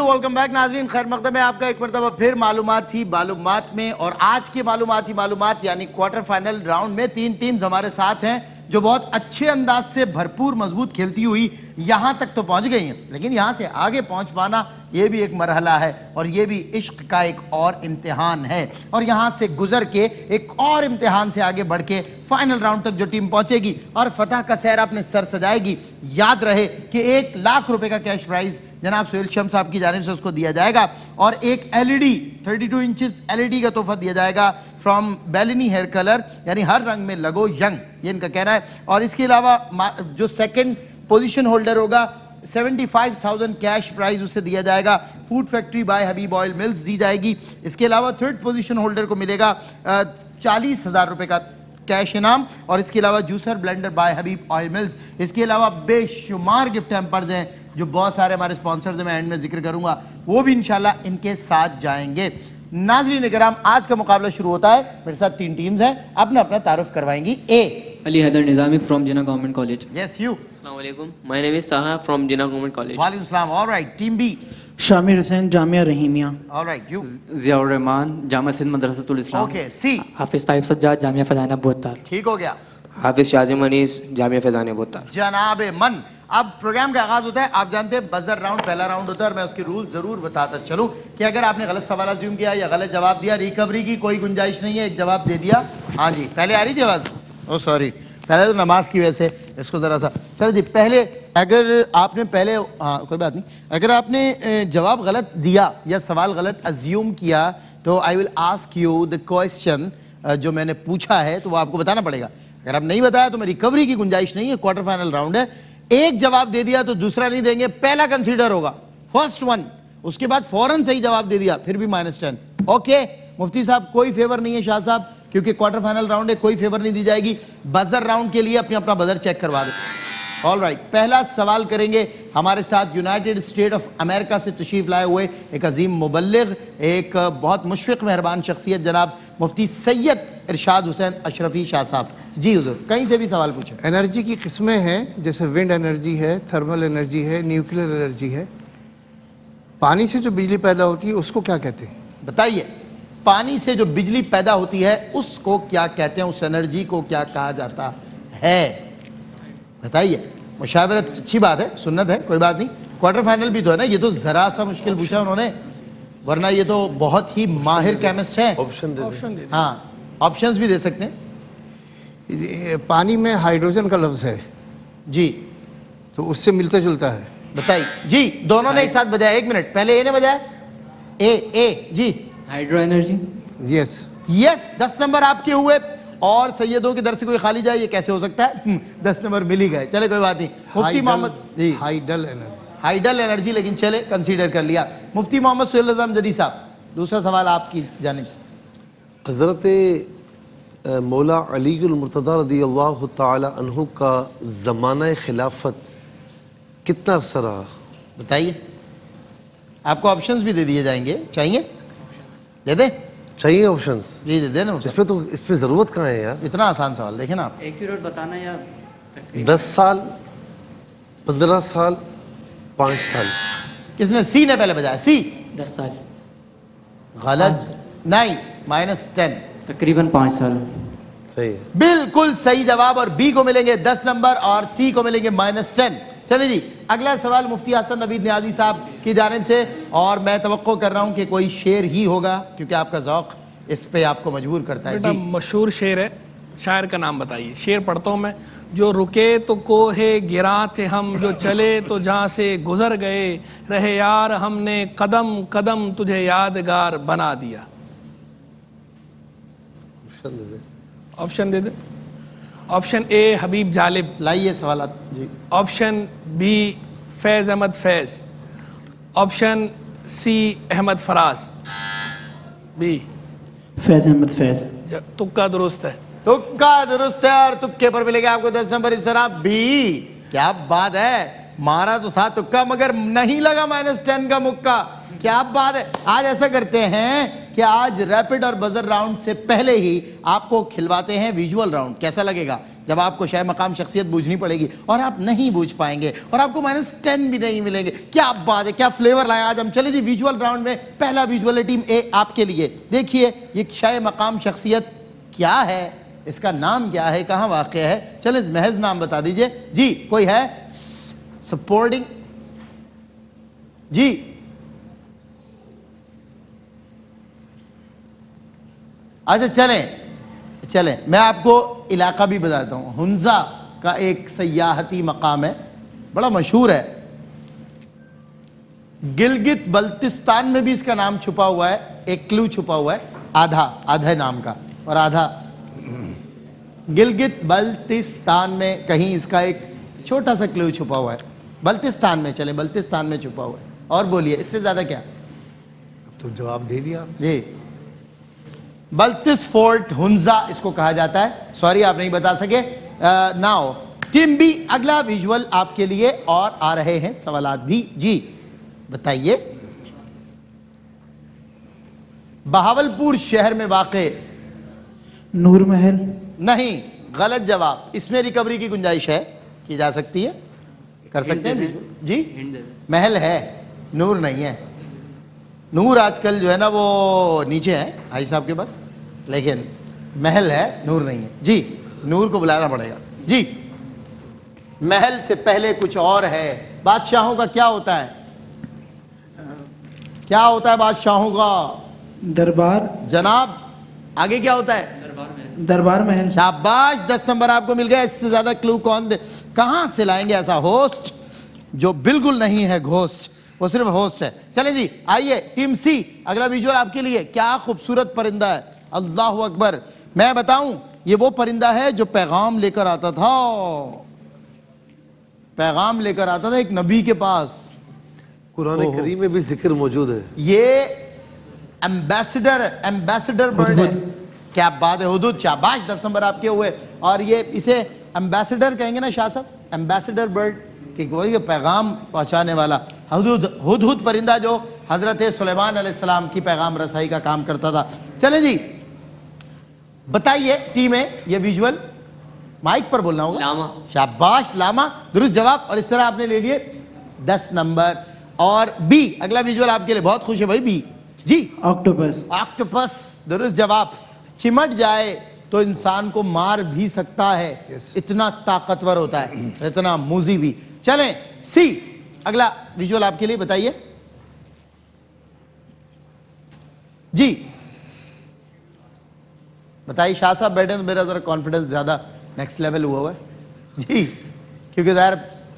Welcome back नाज़रीन, खैर मकदम है आपका एक मरतबा फिर मालूमात ही मालूमात में। और आज की मालूमात यानी क्वार्टर फाइनल राउंड में 3 टीम्स हमारे साथ हैं जो बहुत अच्छे अंदाज से भरपूर मजबूत खेलती हुई यहाँ तक तो पहुँच गई हैं, लेकिन यहाँ से आगे पहुँच पाना ये भी एक मरहला है और ये भी इश्क का एक और इम्तिहान है। और यहाँ से गुजर के एक और इम्तिहान से आगे बढ़ के फाइनल राउंड तक जो टीम पहुँचेगी और फतह का सहरा अपने सर सजाएगी, याद रहे कि 1 लाख रुपए का कैश प्राइज जनाब सुहेल शम्स साहब की जानिब से उसको दिया जाएगा और एक एलईडी 32 इंचेस एलईडी का तोहफा दिया जाएगा फ्रॉम बेलिनी हेयर कलर, यानी हर रंग में लगो यंग, ये इनका कहना है। और इसके अलावा जो सेकंड पोजीशन होल्डर होगा 75,000 कैश प्राइज उसे दिया जाएगा। Food factory by Habib oil mills दी जाएगी। इसके अलावा थर्ड पोजीशन होल्डर को मिलेगा 40,000 रुपए का कैश इनाम और इसके अलावा juicer blender by Habib oil mills. इसके अलावा बेशुमार गिफ्ट हैम्पर्स हैं जो बहुत सारे हमारे स्पॉन्सर्स हैं, मैं एंड में जिक्र करूंगा, वो भी इंशाल्लाह इनके साथ जाएंगे। नाज़रीन इकराम, आज का मुकाबला शुरू होता है। मेरे साथ 3 टीम्स हैं, अपना अपना तारुफ करवाएंगी। A Ali Haider Nizami from Jinnah government college. Yes you. अस्सलाम वालेकुम, my name is Saha from Jinnah government college. वालेकुम सलाम। Alright, team B. Shamir Hussain Jamia Rahimia. Alright, you. Ziaur Rahman Jama Sindh Madrasatul Islam. Okay, C. Hafiz Taib Sajjad Jamia Faizana Botar. ठीक हो गया। हाफिज शाजिम अनीस जामिया फैज़ाना बोतार। जनाब मन, अब प्रोग्राम का आगाज होता है। आप जानते हैं बजर राउंड पहला राउंड होता है और मैं उसके रूल जरूर बताता चलूं कि अगर आपने गलत सवाल अज्यूम किया या गलत जवाब दिया, रिकवरी की कोई गुंजाइश नहीं है। एक जवाब दे दिया, हाँ जी, पहले आ रही थी आवाज, ओ सॉरी, पहले तो नमाज की वजह से इसको जरा सा, चलो जी, पहले अगर आपने पहले, हाँ कोई बात नहीं, अगर आपने जवाब गलत दिया या सवाल गलत अज्यूम किया तो I will ask you the question जो मैंने पूछा है, तो वो आपको बताना पड़ेगा। अगर आप नहीं बताया तो मैं रिकवरी की गुंजाइश नहीं है, क्वार्टर फाइनल राउंड है। एक जवाब दे दिया तो दूसरा नहीं देंगे, पहला कंसीडर होगा, फर्स्ट वन। उसके बाद फौरन सही जवाब दे दिया फिर भी -10। ओके मुफ्ती साहब, कोई फेवर नहीं है शाह साहब, क्योंकि क्वार्टर फाइनल राउंड है, कोई फेवर नहीं दी जाएगी। बजर राउंड के लिए अपना बजर चेक करवा दो। ऑलराइट, पहला सवाल करेंगे हमारे साथ यूनाइटेड स्टेट ऑफ अमेरिका से तशरीफ लाए हुए एक अजीम मुबल्लिग, एक बहुत मुशफ़िक़ मेहरबान शख्सियत जनाब मुफ्ती सैयद इरशाद हुसैन अशरफी शाह साहब। जी हुजूर, कहीं से भी सवाल पूछें। एनर्जी की किस्में हैं, जैसे विंड एनर्जी है, थर्मल एनर्जी है, न्यूक्लियर एनर्जी है। पानी से जो बिजली पैदा होती है उसको क्या कहते हैं? बताइए, पानी से जो बिजली पैदा होती है उसको क्या कहते हैं, उस एनर्जी को क्या कहा जाता है? बताइए। मुशावरत अच्छी बात है, सुन्नत है, कोई बात नहीं। क्वार्टर फाइनल भी तो है ना, ये तो जरा सा मुश्किल पूछा उन्होंने, वरना ये तो बहुत ही माहिर केमिस्ट है। ऑप्शन दे। हाँ, ऑप्शंस भी दे सकते हैं। पानी में हाइड्रोजन का लफ्ज है जी, तो उससे मिलता जुलता है। बताइए जी। दोनों ने एक साथ बजाया, 1 मिनट पहले ए ने बजाया। ए जी, हाइड्रो एनर्जी। यस यस, 10 नंबर आपके हुए और सैयदों के दर से कोई खाली जाए, ये कैसे हो सकता है? 10 नंबर मिल ही गए, चले कोई बात नहीं। Mufti Mohammad ji, hydel energy. Hydel energy, लेकिन चले कंसीडर कर लिया। मुफ्ती मोहम्मद सुहेल रज़ा अहमदी साहब, दूसरा सवाल आपकी जानिब से। हज़रत मौला अलीउल मुर्तज़ा रज़ियल्लाहु तआला अन्हु का ज़माना खिलाफत कितना अरसा रहा? बताइए। आपको ऑप्शंस भी दे दिए जाएंगे, चाहिए दे दे? चाहिए ऑप्शंस? जी दे दे ना। इस पे ज़रूरत कहाँ है यार? इतना आसान सवाल, देखें ना आप। एक्यूरेट बताना या 10 साल, 15 साल, 5 साल? किसने? सी ने पहले बजाया। सी 10 साल। गलत, नहीं, -10। तकरीबन 5 साल। सही है, बिल्कुल सही जवाब। और बी को मिलेंगे 10 नंबर और सी को मिलेंगे -10। चलिए जी, अगला सवाल मुफ्ती हसन नवीद नियाजी साहब की जानिब से, और मैं तवक्को कर रहा हूँ कि कोई शेर ही होगा क्योंकि आपका ज़ौक़ इस पे आपको मजबूर करता है। जी, मशहूर शेर है, शायर का नाम बताइए। शेर पढ़ता हूँ मैं। जो रुके तो कोहे गिरा थे हम, जो चले तो जहाँ से गुजर गए, रहे यार हमने कदम कदम तुझे यादगार बना दिया। ऑप्शन दे दे। Option A Habib Jalib. लाइए सवाल जी। Option B Faiz Ahmed Faiz. Option C Ahmed Faraz. B Faiz Ahmed Faiz. तुक्का दुरुस्त है। तुक्का दुरुस्त है और तुक्के पर मिलेगा आपको 10 नंबर। इस तरह बी, क्या बात है, मारा तो था तुक्का मगर नहीं लगा -10 का मुक्का। क्या बात है। आज ऐसा करते हैं कि आज रैपिड और बजर राउंड से पहले ही आपको खिलवाते हैं विजुअल राउंड। कैसा लगेगा? جب آپ کو شے مقام شخصیت بوجھنی پڑے گی اور آپ نہیں بوجھ پائیں گے اور آپ کو -10 بھی نہیں ملیں گے. کیا بات ہے, کیا فلیور لائے آج ہم. چلے جی ویژول راؤنڈ میں پہلا ویژول ہے ٹیم اے آپ کے لیے. دیکھیے یہ شے مقام شخصیت کیا ہے, اس کا نام کیا ہے, کہاں واقع ہے, چلیں محض نام بتا دیجئے. جی کوئی ہے سپورٹنگ؟ جی اچھا چلیں میں آپ کو علاقہ بھی بتاتا ہوں. ہنزا کا ایک سیاحتی مقام ہے, بڑا مشہور ہے. گلگت بلتستان میں بھی اس کا نام چھپا ہوا ہے, ایک کلو چھپا ہوا ہے, آدھا نام کا اور آدھا گلگت بلتستان میں کہیں اس کا ایک چھوٹا سا کلو چھپا ہوا ہے. بلتستان میں, چلیں بلتستان میں چھپا ہوا ہے. اور بولیے اس سے زیادہ کیا؟ تو جواب دے دیا جی بلتس فورٹ ہنزا اس کو کہا جاتا ہے. سوری آپ نہیں بتا سکے. ناؤ ٹیم بی اگلا ویژول آپ کے لیے اور آ رہے ہیں سوالات بھی. جی بتائیے. بہاولپور شہر میں واقع نور محل. نہیں, غلط جواب. اس میں ریکوری کی گنجائش ہے, کی جا سکتی ہے, کر سکتے ہیں. جی محل ہے, نور نہیں ہے. نور آج کل جو ہے نا وہ نیچے ہے بھائی صاحب کے پاس, لیکن محل ہے, نور نہیں ہے. جی نور کو بلانا پڑے گا. جی محل سے پہلے کچھ اور ہے. بادشاہوں کا کیا ہوتا ہے, کیا ہوتا ہے بادشاہوں کا؟ دربار. جناب آگے کیا ہوتا ہے؟ دربار محل. شاباش, 10 نمبر آپ کو مل گیا. اس سے زیادہ کلو کون دے, کہاں سے لائیں گے ایسا ہوسٹ جو بالکل نہیں ہے گھوسٹ, وہ صرف ہوسٹ ہے. چلیں جی آئیے ٹیم سی اگلا ویژول آپ کے لیے. کیا خوبصورت پرندہ ہے, اللہ اکبر. میں بتاؤں یہ وہ پرندہ ہے جو پیغام لے کر آتا تھا, پیغام لے کر آتا تھا ایک نبی کے پاس. قرآن کریم میں بھی ذکر موجود ہے. یہ ایمبیسڈر برڈ ہے. کیا بات ہے, ہدہد. شاباش, 10 نمبر آپ کے ہوئے. اور یہ اسے ایمبیسڈر کہیں گے نا شاہ صاحب, ایمبیسڈر برڈ, کہ کوئی پیغام پہنچانے والا. ہدہد پرندہ جو حضرت سلیمان علیہ السلام کی پیغام رسائی کا کام کرتا تھا. چلیں جی بتائیے ٹیم ہے یہ ویژول, مائک پر بولنا ہوگا. لاما. شاباش, لاما درست جواب. اور اس طرح آپ نے لے لیے 10 نمبر. اور بی اگلا ویژول آپ کے لیے, بہت خوش ہے بھائی. B G octopus. آکٹوپس درست جواب. چمٹ جائے تو انسان کو مار بھی سکتا ہے, اتنا طاقتور ہوتا ہے, اتنا موزی بھی. چلیں سی اگلا ویژول آپ کے لیے, بتائیے. جی بتائیے. شاہ صاحب بیٹھے تو میرا ذرا کانفیڈنس زیادہ نیکسٹ لیول ہوا ہے. جی کیونکہ ظاہر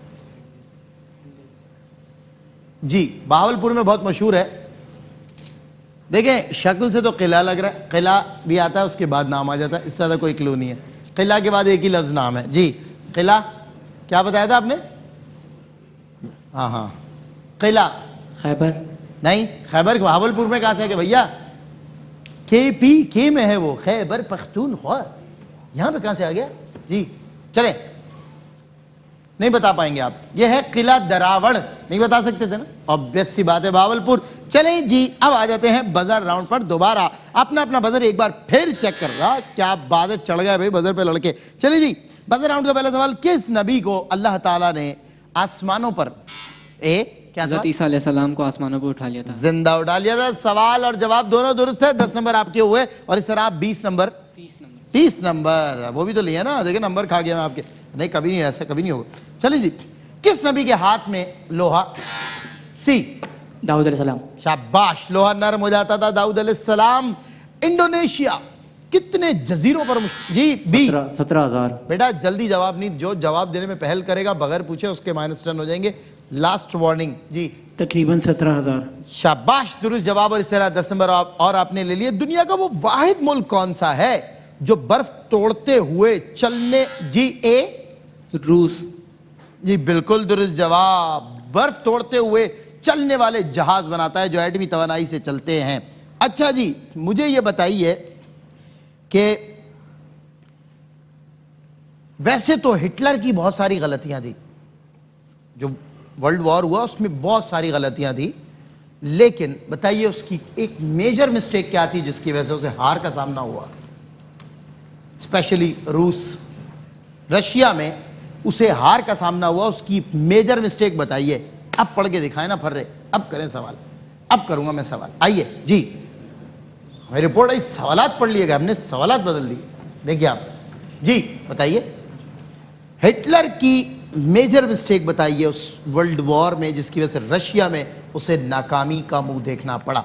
جی بہاولپور میں بہت مشہور ہے. دیکھیں شکل سے تو قلعہ لگ رہا ہے, قلعہ بھی آتا ہے اس کے بعد نام آ جاتا ہے, اس سے زیادہ کوئی کلو نہیں ہے. قلعہ کے بعد ایک ہی لفظ نام ہے. جی قلعہ کیا بتایا تھا آپ نے؟ ہاں قلعہ. خیبر. نہیں, خیبر بہاولپور میں کہاں سے ہے کہ بھیا, کے میں ہے وہ, خیبر پختونخوا. یہاں پہ کہاں سے آ گیا؟ جی چلیں نہیں بتا پائیں گے آپ. یہ ہے قلعہ دراوڑ, نہیں بتا سکتے تھے نا, obvious سی بات ہے بہاولپور. چلیں جی اب آ جاتے ہیں بزر راؤنڈ پر. دوبارہ اپنا بزر ایک بار پھر چیک کر رہا. کیا بات ہے, چڑھ گئے بھائی بزر پہ لڑکے. چلیں جی بزر راؤنڈ کا پہلا سوال, کس نبی کو اللہ تعالیٰ نے آسمانوں پر کیا حضرت عیسیٰ علیہ السلام کو آسمانوں پر اٹھا لیا تھا؟ زندہ اٹھا لیا تھا. سوال اور جواب دونوں درست ہے. 10 نمبر آپ کے ہوئے. اور اس طرح آپ 20 نمبر 30 نمبر وہ بھی تو لیے نا. دیکھیں نمبر کھا گیا میں آپ کے. نہیں کبھی نہیں, ایسا کبھی نہیں ہوگا. چلیں جی کس نبی کے ہاتھ میں لوہا؟ سی داؤد علیہ السلام. شاباش, لوہا نرم ہو جاتا تھا. داؤد علیہ السلام. انڈونیشیا کتنے جزیروں پر جی بی 17,000. بیٹا جلدی جواب نہیں, جو جواب دینے میں پہل کرے گا بغیر پوچھے اس کے -10 ہو جائیں گے. Last warning. جی تقریباً 17,000. شاباش, درست جواب. اور اس طرح 10 نمبر اور آپ نے لے لیے. دنیا کا وہ واحد ملک کون سا ہے جو برف توڑتے ہوئے چلنے؟ جی اے روس. جی بالکل درست جواب. برف توڑتے ہوئے چلنے والے جہاز بناتا ہے جو ایٹمی توانائی سے چلتے ہیں. اچھا جی مجھے یہ بتائیے کہ ویسے تو ہٹلر کی بہت ساری غلطیاں تھی, جو ورلڈ وار ہوا اس میں بہت ساری غلطیاں تھی, لیکن بتائیے اس کی ایک میجر مسٹیک کیا تھی جس کی وجہ سے اسے ہار کا سامنا ہوا, اسپیشلی روس. रशिया में उसे हार का सामना हुआ, उसकी मेजर मिस्टेक बताइए। अब पढ़ के दिखाएं ना फर्रे, अब करें सवाल, अब करूंगा मैं सवाल। आइए जी, मेरी रिपोर्ट आई, सवालात पढ़ लिएगा, हमने सवालात बदल दिए। देखिए आप जी बताइए, हिटलर की मेजर मिस्टेक बताइए उस वर्ल्ड वॉर में जिसकी वजह से रशिया में उसे नाकामी का मुंह देखना पड़ा।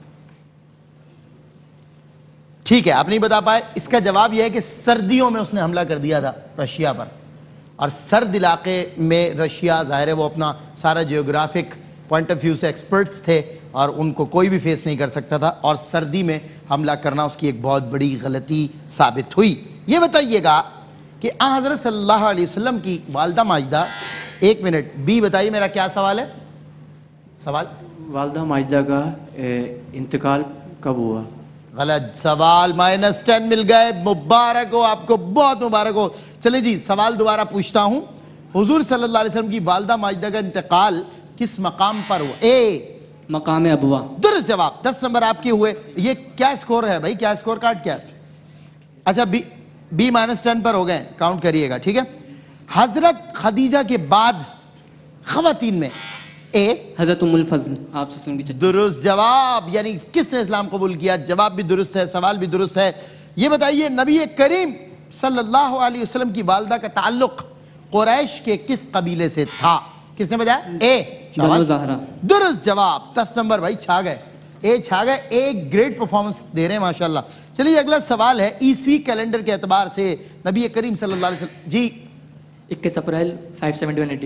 ठीक है, आप नहीं बता पाए, इसका जवाब यह है कि सर्दियों में उसने हमला कर दिया था रशिया पर, और सर्द इलाके में रशिया जाहिर है वो अपना सारा जियोग्राफिक पॉइंट ऑफ व्यू से एक्सपर्ट्स थे और उनको कोई भी फेस नहीं कर सकता था, और सर्दी में हमला करना उसकी एक बहुत बड़ी गलती साबित हुई। ये बताइएगा कि हज़रत सल्लल्लाहु अलैहि वसल्लम की वालदा माजिदा, एक मिनट, बी बताइए मेरा क्या सवाल है? सवाल वालदा माजिदा का इंतकाल कब हुआ? गलत सवाल, -10 मिल गए, मुबारक हो आपको, बहुत मुबारक हो। चले जी, सवाल दोबारा पूछता हूं, हुजूर सल्लल्लाहु अलैहि वसल्लम की वालदा माजिदा का इंतकाल किस मकाम पर हुआ? ए मकाम अबवा। दुरुस्त जवाब, 10 नंबर आपके हुए। ये क्या स्कोर है भाई, क्या स्कोर कार्ड क्या है? अच्छा, बी -10 पर हो गए, काउंट करिएगा, ठीक है। हजरत खदीजा के बाद खवातीन में ए हजरत उम्मुल फज़ल, आपसे सुन के दुरुस्त जवाब, यानी किसने इस्लाम कबूल किया? जवाब भी दुरुस्त है, सवाल भी दुरुस्त है। ये बताइए, नबी करीम सल्लल्लाहु अलैहि वसल्लम की वालदा का ताल्लुक कुरैश के किस कबीले से था? किसने बताया? ए बनु ज़हरा। दुरुस्त जवाब, 10 नंबर भाई, छा गए, ए छा गए, एक ग्रेट परफॉर्मेंस दे रहे हैं माशाल्लाह। चलिए अगला सवाल है, ईसवी कैलेंडर के एतबार से नबी करीम सल्लल्लाहु अलैहि वसल्लम जी 21 अप्रैल 571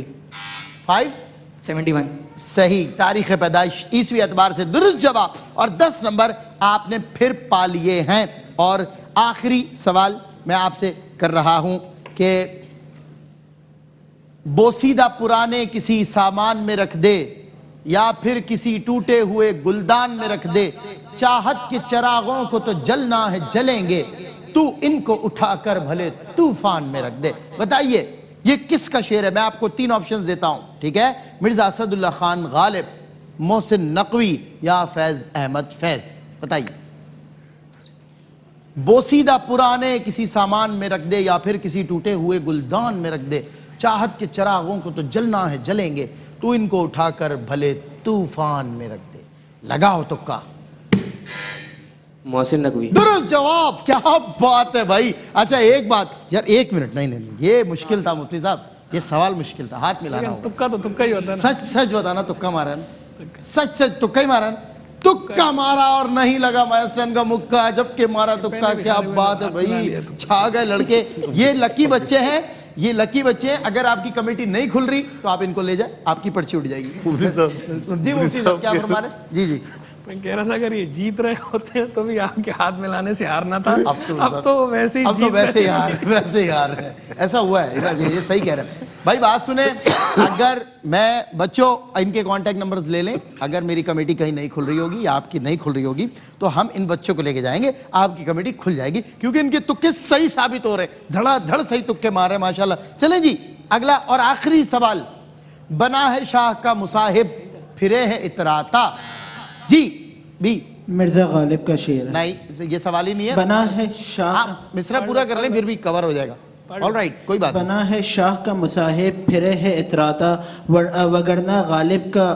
571 सही तारीख पैदाइश ईसवी एतबार से, दुरुस्त जवाब, और 10 नंबर आपने फिर पा लिए हैं। और आखिरी सवाल मैं आपसे कर रहा हूं कि बोसीदा पुराने किसी सामान में रख दे या फिर किसी टूटे हुए गुलदान में रख दे, चाहत के चरागों को तो जलना है जलेंगे, तू इनको उठाकर भले तूफान में रख दे। बताइए ये किसका शेर है? मैं आपको 3 ऑप्शंस देता हूं, ठीक है। मिर्जा असदुल्ला खान गालिब, मोहसिन नकवी या फैज अहमद फैज। बताइए, बोसीदा पुराने किसी सामान में रख दे या फिर किसी टूटे हुए गुलदान में रख दे, चाहत के चरागों को तो जलना है जलेंगे, तू इनको उठाकर भले तूफान में रख दे। लगाओ तुक्का। मोहसिन नकवी। दुरुस्त जवाब, क्या बात है भाई। अच्छा एक बात यार, 1 मिनट, नहीं, ये मुश्किल था मुफ्ती साहब, ये सवाल मुश्किल था, हाथ मिलाना होगा। तुक्का तो तुक्का ही होता है ना। सच सच बताना, तुक्का मारा है ना? सच तुक्का ही मारा है ना? तुक्का मारा और नहीं लगा माइस्टन का मुक्का, जबकि मारा तुक्का। क्या बात है भाई, छा गए लड़के। ये लकी बच्चे हैं, ये लकी बच्चे हैं। अगर आपकी कमेटी नहीं खुल रही तो आप इनको ले जाए, आपकी पर्ची उठ जाएगी। जी मुफ्ती साहब क्या फरमा रहे? जी जी, मैं कह रहा था अगर ये जीत रहे होते हैं तो भी आपके हाथ मिलाने से हारना था। अब तो वैसे ही वैसे ही हार रहे हैं। ऐसा हुआ है, ये सही कह रहे हैं भाई। बात सुने, अगर मैं बच्चों इनके कांटेक्ट नंबर्स ले लें, अगर मेरी कमेटी कहीं नहीं खुल रही होगी या आपकी नहीं खुल रही होगी तो हम इन बच्चों को लेके जाएंगे, आपकी कमेटी खुल जाएगी, क्योंकि इनके तुक्के सही साबित हो रहे, धड़ाधड़ सही तुक्के मार रहे हैं माशाल्लाह। चलें जी, अगला और आखिरी सवाल, बना है शाह का मुसाहिब फिरे है इतराता। जी भी मिर्जा गालिब का शेर है। नहीं, ये सवाल ही नहीं है। बना है शाह, आप मिसरा पूरा कर लें फिर भी कवर हो जाएगा। ऑलराइट, कोई बात बना है शाह का मुसाहिब फिरे है इतराता, वगरना गालिब का।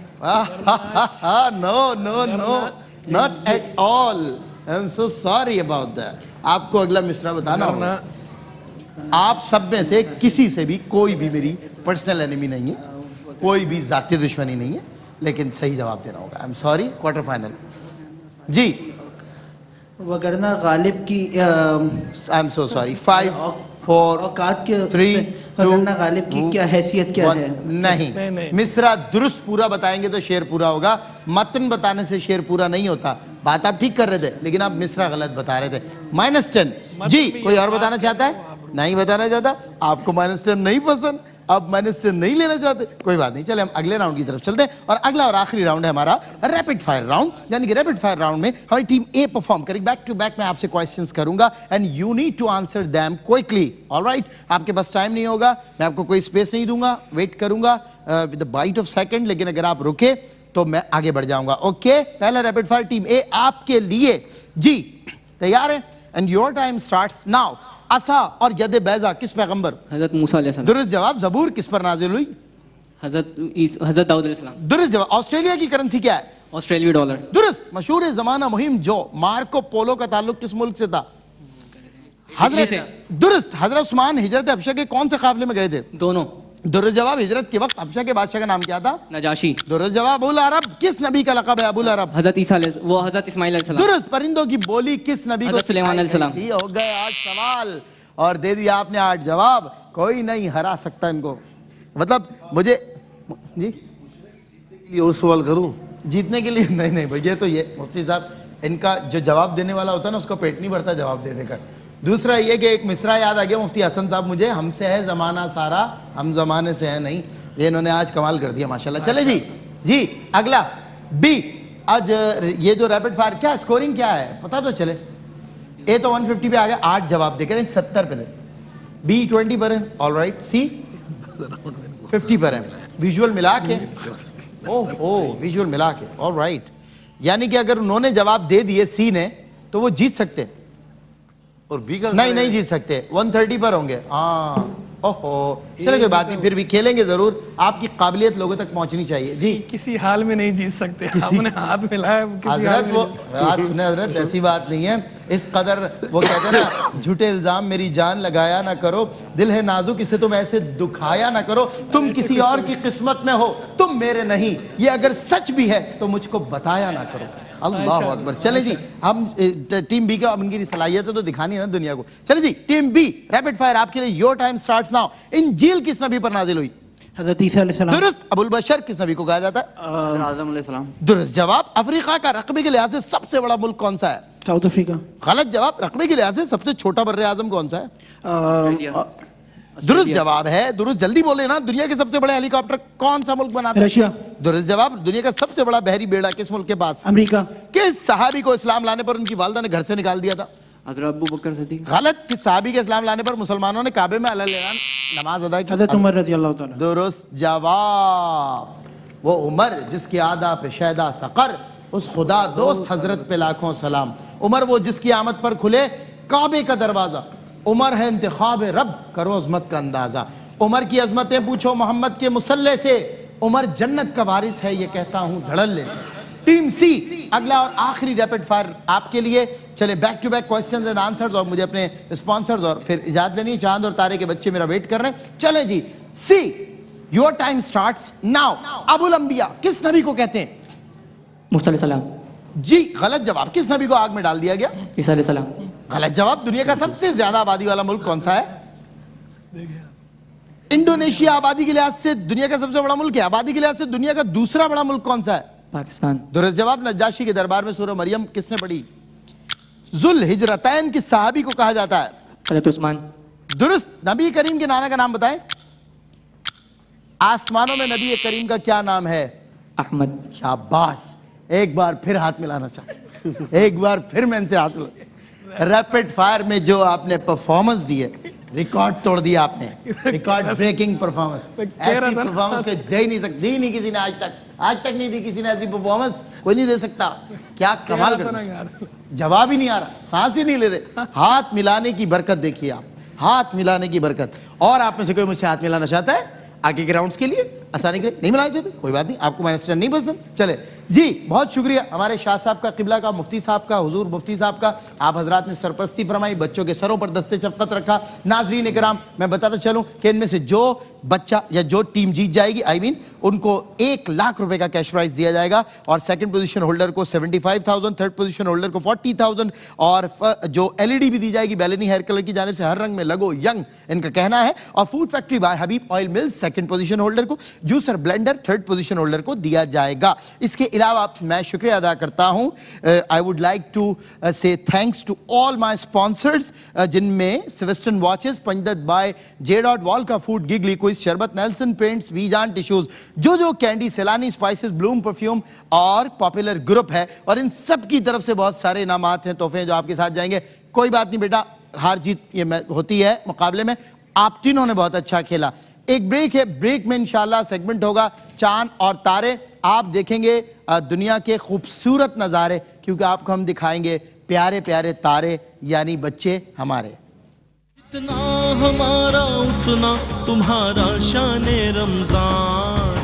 No no no, not at all, I am so sorry about that. आपको अगला मिसरा बताना होगा। आप सब में से किसी से भी कोई भी मेरी पर्सनल एनिमी नहीं है, कोई भी जाती दुश्मनी नहीं है, लेकिन सही जवाब देना होगा। I am sorry, quarter final जी। वगरना गालिब की आई एम सो सॉरी, 5 4 औकात के 3 वगरना गालिब की क्या हैसियत क्या है? नहीं, मिसरा दुरुस्त पूरा बताएंगे तो शेर पूरा होगा, मतन बताने से शेर पूरा नहीं होता। बात आप ठीक कर रहे थे लेकिन आप मिसरा गलत बता रहे थे। -10 जी। कोई और बताना चाहता है? नहीं बताना चाहता, आपको -10 नहीं पसंद, अब -10 नहीं लेना चाहते, कोई बात नहीं। चले हम अगले राउंड की तरफ चलते हैं, और अगला और आखिरी राउंड है हमारा रैपिड फायर राउंड। यानी कि रैपिड फायर राउंड में हमारी टीम ए परफॉर्म करेगी। बैक टू बैक मैं आपसे क्वेश्चंस करूंगा and you need to answer them quickly. Alright, आपके पास टाइम नहीं होगा, मैं आपको कोई स्पेस नहीं दूंगा, वेट करूंगा with the bite of second, लेकिन अगर आप रुके तो मैं आगे बढ़ जाऊंगा। ओके, पहला रैपिड फायर टीम ए आपके लिए। जी तैयार है? And your time starts now. عصا اور ید بیضا کس پیغمبر؟ حضرت موسیٰ علیہ السلام. درست جواب. زبور کس پر نازل ہوئی؟ حضرت داؤد علیہ السلام. درست جواب. آسٹریلیا کی کرنسی کیا ہے؟ آسٹریلوی ڈالر. درست. مشہور زمانہ مہم جو مارکو پولو کا تعلق کس ملک سے تھا؟ حضرت. درست. حضرت عثمان ہجرت حبشہ کے کون سے قافلے میں گئے تھے؟ دونوں. درست جواب. ہجرت کے وقت حبشہ کے بادشاہ کا نام کیا تھا؟ نجاشی. درست جواب. ابو العرب کس نبی کا لقب ہے ابو العرب؟ حضرت عیسیٰ علیہ وہ حضرت اسماعیل علیہ السلام. درست. پرندوں کی بولی کس نبی کو؟ حضرت سلیمان علیہ السلام. ہو گئے 8 سوال اور دے دیا آپ نے 8 جواب. کوئی نہیں ہرا سکتا ان کو. مطلب مجھے جی یہ اور سوال کروں جیتنے کے لیے نہیں بھائی. یہ تو یہ مفتی صاحب ان کا جو جواب دینے والا ہوتا ہے نا اس کو پیٹ نہیں بھرتا جواب دے دے کر. دوسرا یہ کہ ایک مصرع یاد آ گیا مفتی حسن صاحب مجھے، ہم سے ہے زمانہ سارا ہم زمانے سے ہیں نہیں. یہ انہوں نے آج کمال کر دیا ماشاءاللہ. چلے جی اگلا بی. آج یہ جو ریپڈ فائر کیا اسکورنگ کیا ہے پتا تو چلے. اے تو 150 پہ آ گیا 8 جواب دے کر 70 پہ دے. بی 20 پر ہے آل رائٹ. سی 50 پر ہے. ویژول ملا کے ویژول ملا کے آل رائٹ. یعنی کہ اگر انہوں نے جواب دے دیے سی نے تو وہ جیت سکتے اور بی کا نہیں جیت سکتے. 130 پر ہوں گے. ہاں چلے کوئی بات نہیں پھر بھی کھیلیں گے ضرور. آپ کی قابلیت لوگوں تک پہنچنی چاہیے. جی کسی حال میں نہیں جیت سکتے. آپ نے ہاتھ ملایا حضرت وہ بات سنیں حضرت ایسی بات نہیں ہے. اس قدر وہ کہتے ہیں نا جھوٹے الزام میری جان لگایا نہ کرو، دل ہے نازک اسے تم ایسے دکھایا نہ کرو. تم کسی اور کی قسمت میں ہو تم میرے نہیں، یہ اگر سچ بھی ہے تو مجھ کو بتایا نہ کرو. اللہ اکبر. چلے جی ہم ٹیم بی کا اب ان کی صلاحیت ہے تو دکھانی ہے نا دنیا کو. چلے جی ٹیم بی ریپڈ فائر آپ کے لیے. Your time starts now. انجیل کس نبی پر نازل ہوئی؟ حضرت عیسیٰ علیہ السلام. درست. ابو البشر کس نبی کو کہا جاتا ہے؟ اعظم علیہ السلام. درست جواب. افریقہ کا رقبے کے لحاظ سے سب سے بڑا ملک کون سا ہے؟ South Africa. غلط جواب. رقبے کے لحاظ سے سب سے چھوٹا بر اعظم کون سا ہے؟ درست جواب ہے. درست جلدی بولے نا. دنیا کے سب سے بڑے ہیلی کاپٹر کون سا ملک بناتا ہے؟ رشیا. درست جواب. دنیا کا سب سے بڑا بحری بیڑا کس ملک کے پاس؟ امریکہ. کس صحابی کو اسلام لانے پر ان کی والدہ نے گھر سے نکال دیا تھا؟ حضرت ابو بکر صدیق. غلط. کس صحابی کے اسلام لانے پر مسلمانوں نے کعبے میں علیہ الاعلان نماز ادا کی؟ حضرت عمر رضی اللہ تعالیٰ. درست جواب. وہ عمر جس کی آدھا پہ شہدہ سقر، اس خدا دوست حضرت پہ لاکھوں سلام. عمر وہ جس کی آمد پر کھلے کعبے کا دروازہ. عمر ہے انتخاب رب، کرو عظمت کا اندازہ. عمر کی عظمتیں پوچھو محمد کے مسلح سے، عمر جنت کا وارث ہے یہ کہتا ہوں دھڑلے سے. ٹیم سی اگلا اور آخری ریپڈ فائر آپ کے لیے. چلے back to back questions and answers اور مجھے اپنے اسپانسرز اور پھر اجازت لینی ہے. چاند اور تارے کے بچے میرا ویٹ کر رہے ہیں. چلے جی C your time starts now. ابو الانبیاء کس نبی کو کہتے ہیں؟ موسیٰ علیہ السلام. جی غلط جواب. کس نبی کو آگ میں ڈال دیا گیا؟ عیسیٰ علیہ السلام. غلط جواب. دنیا کا سب سے زیادہ آبادی والا ملک کون سا ہے؟ انڈونیشیا. آبادی کے لحاظ سے دنیا کا سب سے بڑا ملک ہے. آبادی کے لحاظ سے دنیا کا دوسرا بڑا ملک کون سا ہے؟ پاکستان. درست جواب. نجاشی کے دربار میں سورہ مریم کس نے پڑھی؟ ذوالہجرتین کس صحابی کو کہا جاتا ہے؟ حضرت عثمان. درست. نبی کریم کے نانا کا نام بتائیں. آسمانوں میں نبی کریم کا کیا نام ہے؟ احمد. شاباش. ایک بار پھر ہاتھ ملانا چاہتے ایک بار پھر میں ان سے ہاتھ ملا. ریپڈ فائر میں جو آپ نے پرفارمنس دی ہے ریکارڈ توڑ دیا آپ نے. Record breaking performance. ایسی پرفارمنس کوئی دے ہی نہیں سکتی. دی نہیں کسی نے آج تک نہیں دی کسی نے ایسی پرفارمنس. کوئی نہیں دے سکتا. کیا کمال کر جواب ہی نہیں آ رہا. سانس ہی نہیں لے رہے. ہاتھ ملانے کی برکت دیکھیے آپ. ہاتھ ملانے کی برکت. اور آپ میں سے کوئی مجھ سے ہاتھ ملانا چاہتا ہے آگے کے راؤنڈز کے لیے آسانی کے لیے؟ نہیں ملانا چاہتے کوئی بات نہیں. آپ کو مائنس 10 نہیں پسند. چلے جی بہت شکریہ ہمارے شاہ صاحب کا، قبلہ کا، مفتی صاحب کا، حضور مفتی صاحب کا. آپ حضرات نے سرپرستی فرمائی، بچوں کے سروں پر دستے شفقت رکھا. ناظرین کرام میں بتاتا چلوں کہ ان میں سے جو بچہ یا جو ٹیم جیت جائے گی ان کو 1 لاکھ روپے کا کیش پرائز دیا جائے گا. اور سیکنڈ پوزیشن ہولڈر کو 75,000، تھرڈ پوزیشن ہولڈر کو 40,000 اور جو LED بھی دی جائے گی بیلنی ہیئر کلر کی جانب سے ہر رنگ میں لگو ینگ ان کا کہنا ہے. اور food factory by Habib oil mills second position holder کو، juicer blender third position holder کو دیا جائے گا. اس کے علاوہ میں شکریہ ادا کرتا ہوں. I would like to say thanks to all my sponsors جن میں سویسٹن واچز، پنجدت بائی، جے ڈاٹ وال کا فوڈ، گگ لیکوئز، شربت، Nelson paints, V John tissues, جو candy, Saylani spices, Bloom perfume اور پاپولر گروپ ہے. اور ان سب کی طرف سے بہت سارے انعامات ہیں، تحفے جو آپ کے ساتھ جائیں گے. کوئی بات نہیں بیٹا، ہار جیت یہ ہوتی ہے مقابلے میں. آپ تینوں نے بہت اچھا کھیلا. ایک بریک ہے، بریک میں انشاءاللہ سیگمنٹ ہوگا چاند اور تارے. آپ دیکھیں گے دنیا کے خوبصورت نظارے، کیونکہ آپ کو ہم دکھائیں گے پیارے پیارے تارے یعنی بچے ہمارے. اتنا ہمارا اتنا تمہارا شان رمضان.